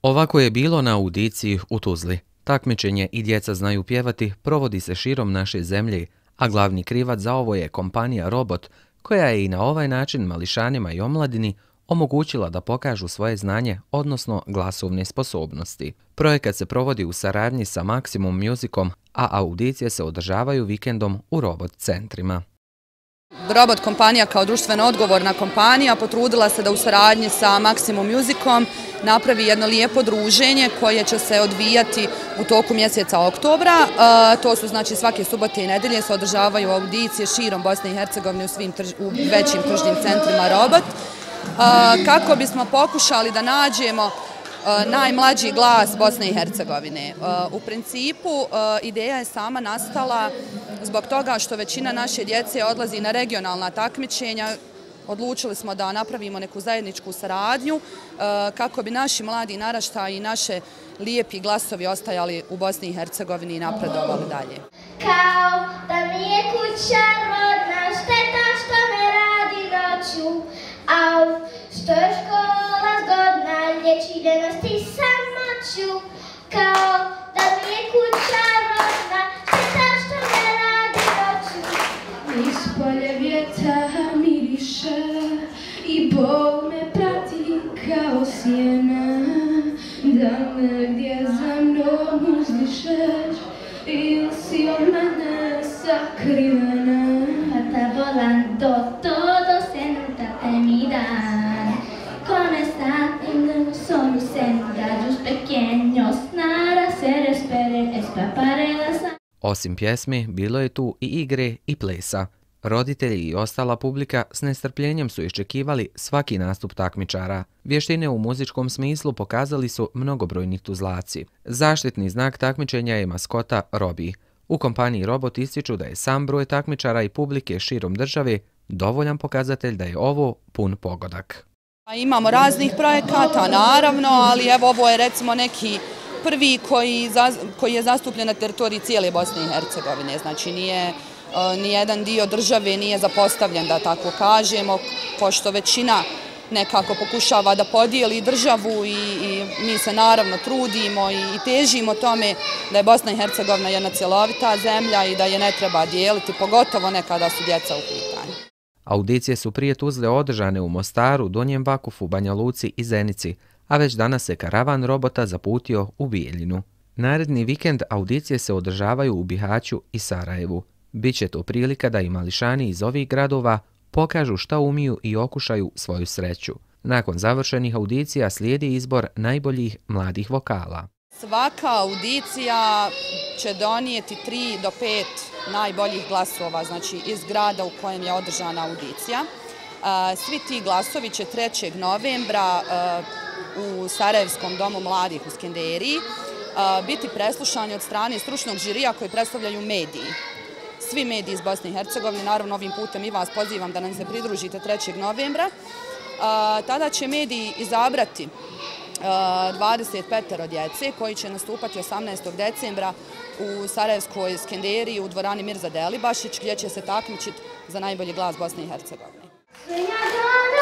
Ovako je bilo na audiciji u Tuzli. Takmičenje I djeca znaju pjevati provodi se širom naše zemlje, a glavni krivac za ovo je kompanija Robot, koja je I na ovaj način mališanima I omladini omogućila da pokažu svoje znanje, odnosno glasovne sposobnosti. Projekat se provodi u saradnji sa Maximum Musicom, a audicije se održavaju vikendom u Robot centrima. Robot kompanija kao društveno odgovorna kompanija potrudila se da u saradnji sa Maximum Musicom napravi jedno lijepo druženje koje će se odvijati u toku mjeseca oktobra. To su znači svake subote I nedelje se održavaju audicije širom Bosne I Hercegovine u većim tržnim centrima Robot. Kako bismo pokušali da nađemo najmlađi glas Bosne I Hercegovine. U principu ideja je sama nastala zbog toga što većina naše djece odlazi na regionalna takmičenja. Odlučili smo da napravimo neku zajedničku saradnju kako bi naši mladi naraštaji I naše lijepi glasovi ostajali u Bosni I Hercegovini I napredovali dalje. Kao da mi je kuća rodna, šteta što me radi noću, au, što je škola zgodna, liječi ljenosti samoću. Kao da mi je kuća rodna, šteta što me radi noću. Ispolje vjetar miriše I Bog me prati kao sjena, da me gdje za mnom uzdišeš ili si od mene sakrivena. Hasta volando todo se nota te mi dan, con esta un solo senda, tus pequeños nada se esperen escapare la. Osim pjesmi, bilo je tu I igre I plesa. Roditelji I ostala publika s nestrpljenjem su iščekivali svaki nastup takmičara. Vještine u muzičkom smislu pokazali su mnogobrojni Tuzlaci. Zaštitni znak takmičenja je maskota Robi. U kompaniji Robot ističu da je sam broj takmičara I publike širom države dovoljan pokazatelj da je ovo pun pogodak. Imamo raznih projekata, naravno, ali evo ovo je recimo neki prvi koji je zastupljen na teritoriji cijele Bosne I Hercegovine. Znači nijedan dio države nije zapostavljen, da tako kažemo, pošto većina nekako pokušava da podijeli državu I mi se naravno trudimo I težimo tome da je Bosna I Hercegovina jedna cjelovita zemlja I da je ne treba dijeliti, pogotovo nekada su djeca u pitanju. Audicije su prije Tuzle održane u Mostaru, Donjem Vakufu, Banja Luci I Zenici, a već danas se karavan Robota zaputio u Bijeljinu. Naredni vikend audicije se održavaju u Bihaću I Sarajevu. Biće to prilika da I mališani iz ovih gradova pokažu šta umiju I okušaju svoju sreću. Nakon završenih audicija slijedi izbor najboljih mladih vokala. Svaka audicija će donijeti 3 do 5 najboljih glasova, znači iz grada u kojem je održana audicija. Svi ti glasovi će 3. novembra u Sarajevskom domu mladih u Skenderiji biti preslušani od strane stručnog žirija koji predstavljaju mediji. Svi mediji iz Bosne I Hercegovine, naravno ovim putem I vas pozivam da nam se pridružite 3. novembra. Tada će mediji izabrati 25 djece koji će nastupati 18. decembra u Sarajevskoj Skenderiji u dvorani Mirza Delibašić gdje će se takmičiti za najbolji glas Bosne I Hercegovine.